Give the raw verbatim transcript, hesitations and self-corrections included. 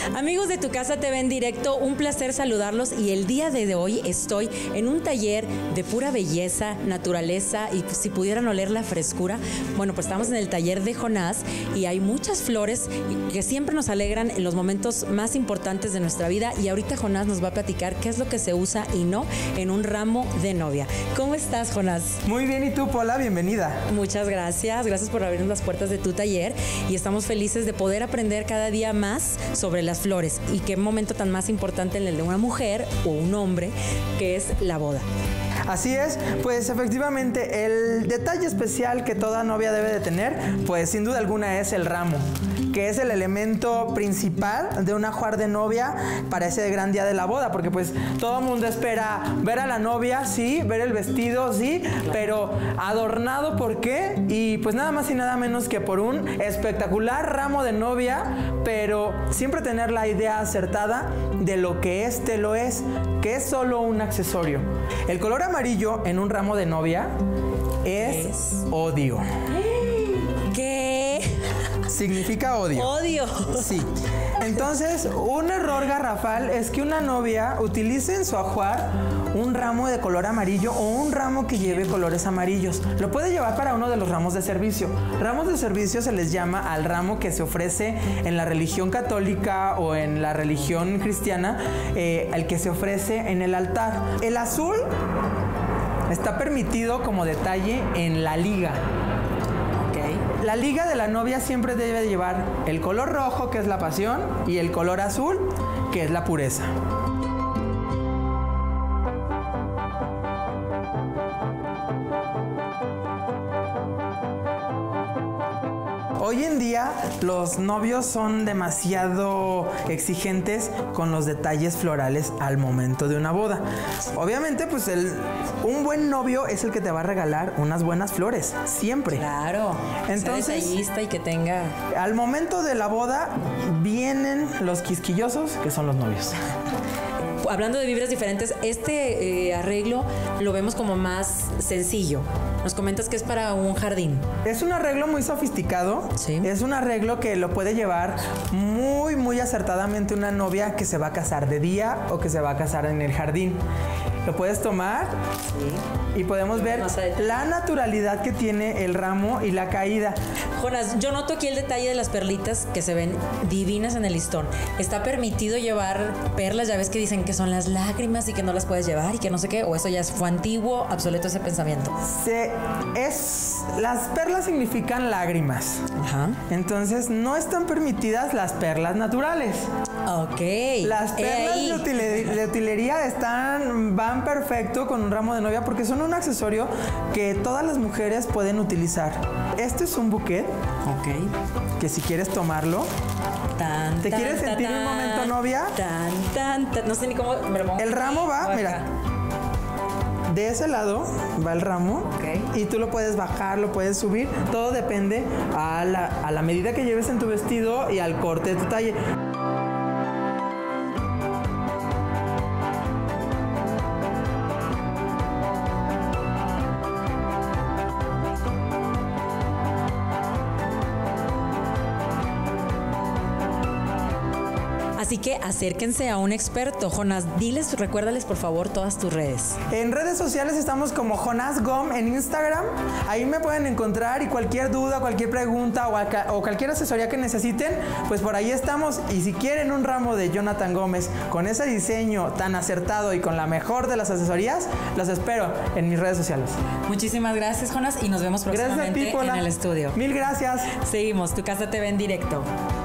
Amigos de Tu Casa Te Ve en Directo, un placer saludarlos y el día de hoy estoy en un taller de pura belleza, naturaleza y si pudieran oler la frescura. Bueno, pues estamos en el taller de Jonás y hay muchas flores que siempre nos alegran en los momentos más importantes de nuestra vida y ahorita Jonás nos va a platicar qué es lo que se usa y no en un ramo de novia. ¿Cómo estás, Jonás? Muy bien, ¿y tú, Paula? Bienvenida. Muchas gracias, gracias por abrirnos las puertas de tu taller y estamos felices de poder aprender cada día más sobre las flores y qué momento tan más importante en el de una mujer o un hombre, que es la boda. Así es, pues efectivamente el detalle especial que toda novia debe de tener, pues sin duda alguna es el ramo, que es el elemento principal de un ajuar de novia para ese gran día de la boda, porque pues todo el mundo espera ver a la novia, sí, ver el vestido, sí, pero adornado, ¿por qué? Y pues nada más y nada menos que por un espectacular ramo de novia, pero siempre tener la idea acertada de lo que este lo es, que es solo un accesorio. El color amarillo en un ramo de novia es, es odio. ¿Qué? Significa odio. Odio. Sí. Entonces, un error garrafal es que una novia utilice en su ajuar un ramo de color amarillo o un ramo que lleve colores amarillos. Lo puede llevar para uno de los ramos de servicio. Ramos de servicio se les llama al ramo que se ofrece en la religión católica o en la religión cristiana, eh, el que se ofrece en el altar. El azul está permitido como detalle en la liga. La liga de la novia siempre debe llevar el color rojo, que es la pasión, y el color azul, que es la pureza. Hoy en día los novios son demasiado exigentes con los detalles florales al momento de una boda. Obviamente, pues el, un buen novio es el que te va a regalar unas buenas flores, siempre. Claro. Entonces, sea detallista y que tenga... Al momento de la boda vienen los quisquillosos, que son los novios. Hablando de vibras diferentes, este eh, arreglo lo vemos como más sencillo. Nos comentas que es para un jardín. Es un arreglo muy sofisticado. Sí. Es un arreglo que lo puede llevar muy, muy acertadamente una novia que se va a casar de día o que se va a casar en el jardín. Lo puedes tomar, sí, y podemos ver la naturalidad que tiene el ramo y la caída. Jonás, yo noto aquí el detalle de las perlitas que se ven divinas en el listón. ¿Está permitido llevar perlas? Ya ves que dicen que son las lágrimas y que no las puedes llevar y que no sé qué, o eso ya fue antiguo, obsoleto ese pensamiento. Se, es, las perlas significan lágrimas. Ajá. Entonces no están permitidas las perlas naturales. Ok. Las perlas de, utilería, de utilería están, van perfecto con un ramo de novia porque son un accesorio que todas las mujeres pueden utilizar. Este es un bouquet. Ok. Que si quieres tomarlo. Tan, ¿Te tan, quieres sentir tan, un momento novia? Tan, tan, tan. No sé ni cómo me lo pongo. El ramo va, acá. Mira. De ese lado va el ramo, okay, y tú lo puedes bajar, lo puedes subir. Todo depende a la, a la medida que lleves en tu vestido y al corte de tu talle. Así que acérquense a un experto. Jonás, diles, recuérdales por favor todas tus redes. En redes sociales estamos como Jonás Gom en Instagram. Ahí me pueden encontrar y cualquier duda, cualquier pregunta o, acá, o cualquier asesoría que necesiten, pues por ahí estamos. Y si quieren un ramo de Jonathan Gómez con ese diseño tan acertado y con la mejor de las asesorías, los espero en mis redes sociales. Muchísimas gracias, Jonás, y nos vemos próximamente gracias a ti, Paula, en el estudio. Mil gracias. Seguimos, Tu Casa Te Ve en Directo.